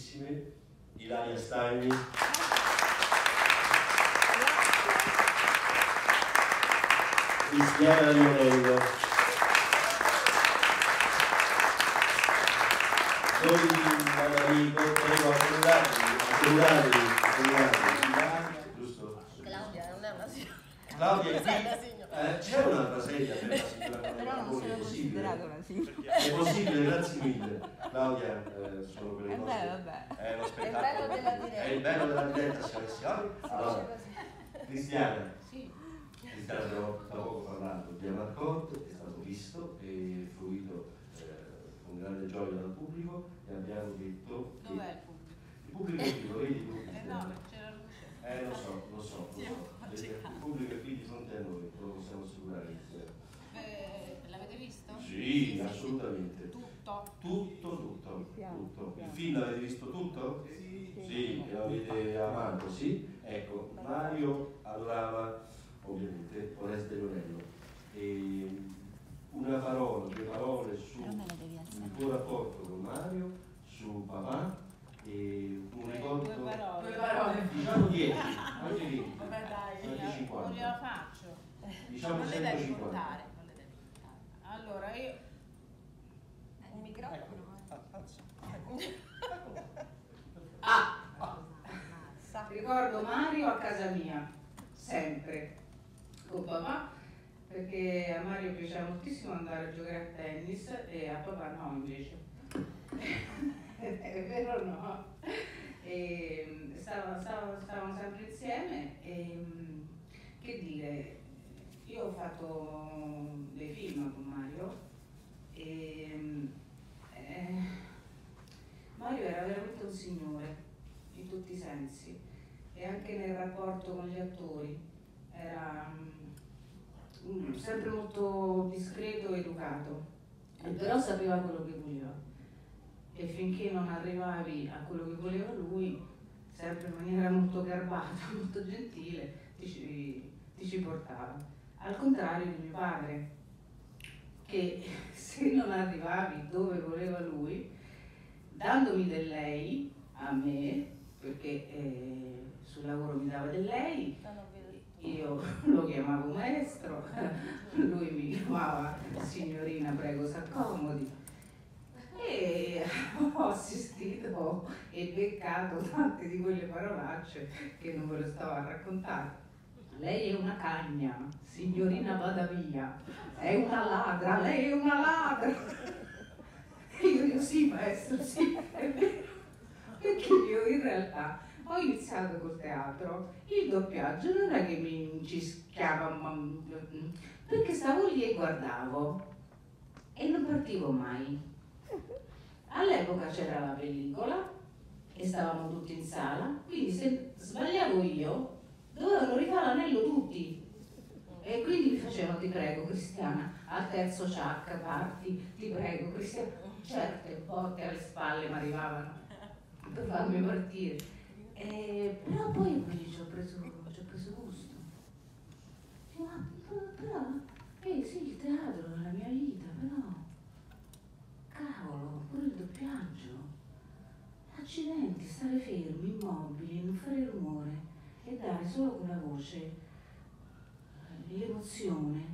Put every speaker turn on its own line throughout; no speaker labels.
bravissime, Ilaria Stagni, Cristiana Lionello, voi dall'amico, prego accomodatevi, giusto?
Claudia non è una signora.
Claudia è qui. C'è un'altra sedia per la signora
però non sono considerata una signora.
È possibile, grazie mille. Claudia, sono quelle cose.
Vabbè.
È lo
È
spettacolo.
il bello della diretta.
È il bello della diretta, signore e signori. Allora, Cristiana.
Sì.
Cristiana, abbiamo da poco parlato di Amarcord, è stato visto e fruito con grande gioia dal pubblico e abbiamo detto che...
Dov'è il pubblico?
Il pubblico è qui, lo vedi tu?
No, perché c'è la luce.
Lo so. Il pubblico è qui di fronte a noi, lo possiamo assicurare.
L'avete visto?
Sì, assolutamente.
Tutto?
Tutto. Il film l'avete visto tutto? Sì, che l'avete amato, sì? Ecco, Mario adorava ovviamente Oreste Lionello. E una parola, 2 parole sul tuo rapporto con Mario, su papà e un ricordo.
2 parole.
2 parole.
Diciamo 10, anche 20,
Vabbè dai,
anche
non
50.
gliela faccio.
Diciamo
Non le devi
150.
contare. Allora io...
Il microfono.
Ricordo Mario a casa mia, sempre, con papà, perché a Mario piaceva moltissimo andare a giocare a tennis e a papà no invece. È vero o no? E stavamo sempre insieme e che dire, io ho fatto dei film con Mario e Mario era veramente un signore in tutti i sensi e anche nel rapporto con gli attori era sempre molto discreto e educato, però sapeva quello che voleva e finché non arrivavi a quello che voleva lui, sempre in maniera molto garbata, molto gentile, ti ci portava. Al contrario di mio padre, che se non arrivavi dove voleva lui, dandomi del lei a me, perché sul lavoro mi dava del lei, io lo chiamavo maestro, lui mi chiamava signorina, prego s'accomodi. E ho assistito e beccato tante di quelle parolacce che non ve le stavo a raccontare. Lei è una cagna, signorina vada via, è una ladra, lei è una ladra. E io dico sì maestro, sì, è vero, perché io in realtà ho iniziato col teatro, il doppiaggio non è che mi incischiava, perché stavo lì e guardavo e non partivo mai. All'epoca c'era la pellicola e stavamo tutti in sala, quindi se sbagliavo io dovevano rifare l'anello tutti e quindi mi facevano ti prego Cristiana, al terzo ciak parti, ti prego Cristiana, certe botte alle spalle mi arrivavano per farmi partire, però poi ci ho preso gusto. Dico, però sì, il teatro è la mia vita, però cavolo, pure il doppiaggio, accidenti, stare fermi, immobili, non fare rumore e dare solo con la voce l'emozione.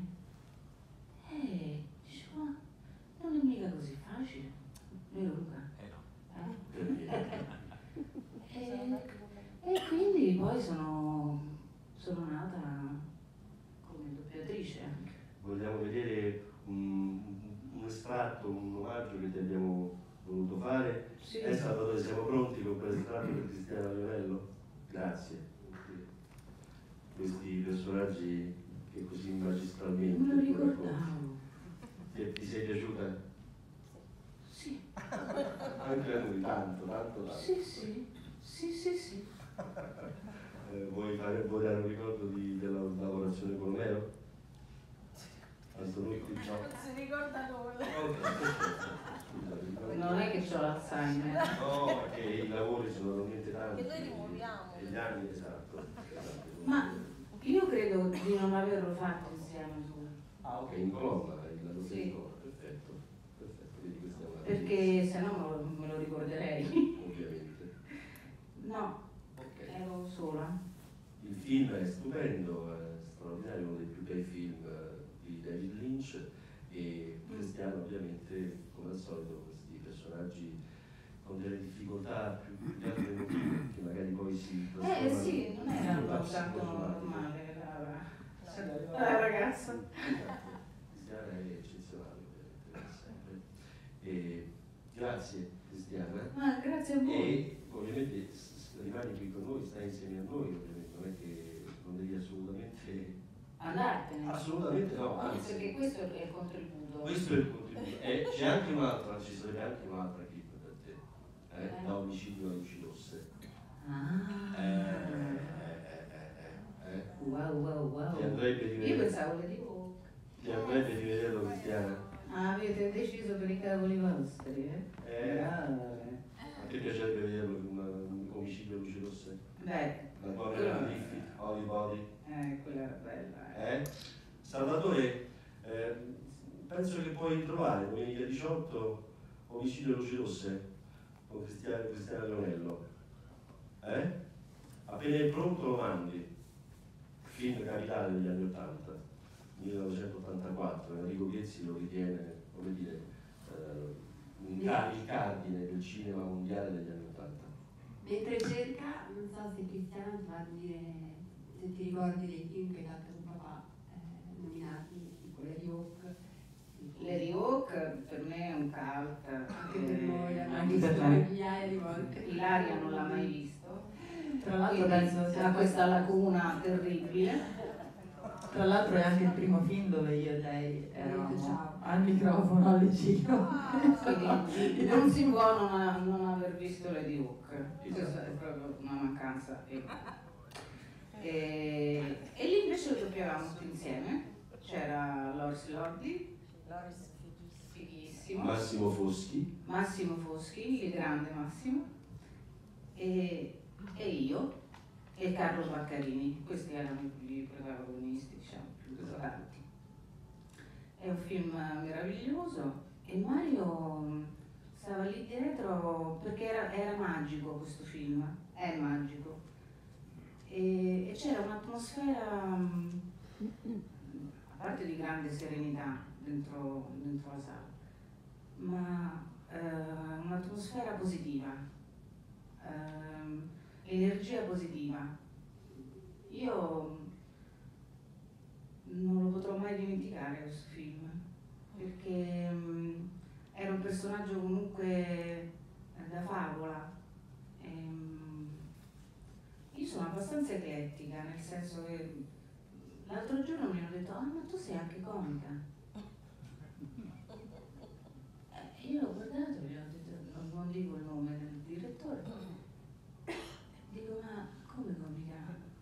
Dicevo, ma non è mica così facile, vero Luca? E quindi poi sono nata come doppiatrice anche.
Vogliamo vedere un estratto, un omaggio che ti abbiamo voluto fare?
Sì.
Salvatore, siamo pronti con quell'estratto per Cristiana Lionello? Grazie. Questi personaggi che così magistralmente...
Me lo ricordavo.
Ti sei piaciuta?
Sì.
Anche a noi, tanto.
Sì.
Vuoi dare un ricordo della lavorazione con Omero? Antonutti? No.
Non si ricorda nulla.
Non è che c'ho l'Alzheimer.
No, perché i lavori sono talmente tanti.
Che noi li muoviamo.
E gli anni, esatto.
Ma io credo di non averlo fatto insieme su.
Ah, ok, in colonna, la doppia
Sì.
in colonna, perfetto. Vedi, questa è una
Perché se no me lo ricorderei.
ovviamente.
No,
Ok.
ero sola.
Il film è stupendo, è straordinario, uno dei più bei film di David Lynch, e Cristiano ovviamente, come al solito, questi personaggi con delle difficoltà più che altro emotive, che magari poi si trasformano
Sì, non era
in una
tanto
psicosomatiche.
normale la ragazza.
Esatto. Cristiana è eccezionale, ovviamente, sempre. E grazie Cristiana.
Grazie a voi.
E ovviamente rimani qui con noi, stai insieme a noi, ovviamente, non è che non devi assolutamente.
Andartene.
Assolutamente no, anzi.
Perché questo è il contributo.
Questo è il contributo. C'è anche un'altra, ci sarebbe anche un'altra clip per te, da omicidio a luci rosse.
Wow.
Ti andrebbe di
Io
vederlo.
pensavo le dico.
Ti andrebbe di vederlo, Cristiana?
Avete deciso per i cavoli vostri, Grave.
A te piacerebbe vederlo un omicidio a luci rosse?
Beh,
La povera Griffith, Holly Body?
quella era bella.
Salvatore, penso che puoi trovare domenica 18 omicidio a luci rosse con Cristiano Leonello. Appena è pronto lo mandi. Film capitale degli anni 80, 1984. Enrico Piezzi lo ritiene, come dire, il cardine del cinema mondiale degli anni 80.
Mentre cerca, non so se Cristiano ti va a dire se ti ricordi dei film che hai fatto con papà, nominati tipo Larry Hawk.
Larry Hawk per me è un cult.
Anche per noi,
anche
visto
per me.
migliaia di volte.
Ilaria non l'ha mai visto.
Tra l'altro
Quindi
penso sia
ha questa lacuna terribile.
Tra l'altro è anche il primo film dove io e lei eravamo
Ciao.
al microfono, al vicino.
Quindi non si può non aver visto Lady Hawk. Questa è proprio una mancanza. E lì invece lo doppiavamo tutti insieme. C'era Loris Lordi,
Loris fighissimo.
fighissimo,
Massimo Foschi,
il grande Massimo, e io e Carlo Baccarini. Questi erano i protagonisti, diciamo, più importanti. È un film meraviglioso e Mario stava lì dietro perché era magico questo film, è magico. E c'era un'atmosfera, a parte di grande serenità dentro la sala, ma un'atmosfera positiva, energia positiva. Io non lo potrò mai dimenticare questo film, perché era un personaggio comunque da favola. Io sono abbastanza eclettica, nel senso che l'altro giorno mi hanno detto: ah, ma tu sei anche comica. Io l'ho guardato e gli ho detto, non dico il nome del direttore, dico: ma come comica?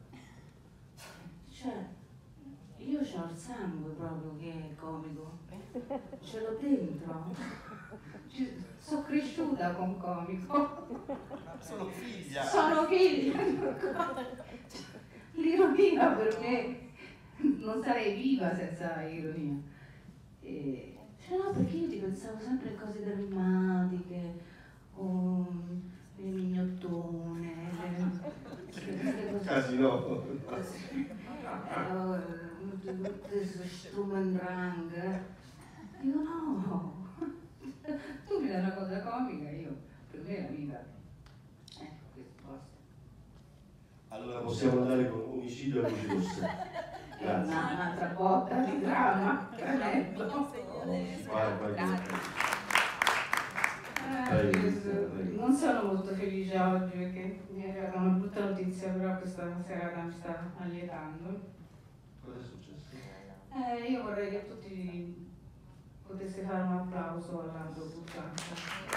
Cioè, io ho il sangue proprio che è comico, ce l'ho dentro, sono cresciuta con comico.
Sono figlia.
Sono figlia. L'ironia per me, non sarei viva senza ironia. No, perché io ti pensavo sempre a cose drammatiche, o le mignottone, queste cose.
Casino.
Strumendrang. Dico no, tu mi dai una cosa comica, io per me è la vita. Questo basta.
Allora possiamo andare con omicidio a luci rosse.
È
Grazie.
un'altra botta di dramma, tremendo. Non sono molto felice oggi perché mi è arrivata una brutta notizia, però questa serata mi sta allietando.
Cosa è successo?
Io vorrei che tutti potesse fare un applauso alla doppianza.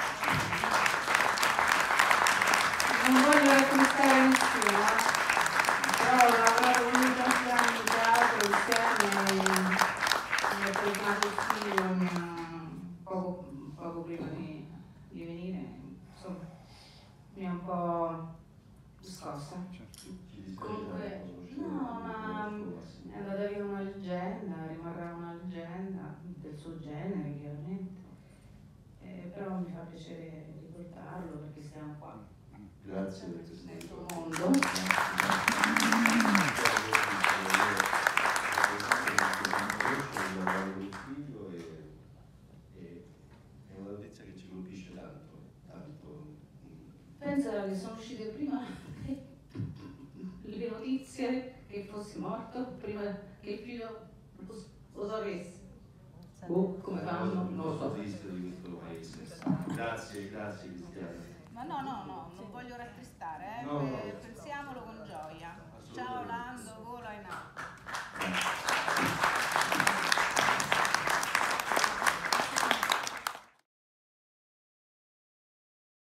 Non voglio acquistare nessuno, però ho lavorato con lui tanti anni in teatro insieme e mi ha telefonato il figlio poco prima di venire, insomma, mi ha un po' scossa. Comunque, no, ma è andata via una leggenda, rimarrà una leggenda del suo genere, chiaramente. Però mi fa piacere ricordarlo perché stiamo qua.
Grazie per questo
nel tuo
incontro.
mondo.
È una notizia che ci colpisce tanto, tanto.
Pensa che sono uscite prima le notizie che fosse morto, prima che il figlio lo sapesse. Come fanno? Non lo so.
Di questo paese. Grazie, grazie Cristiana.
Ma no, non voglio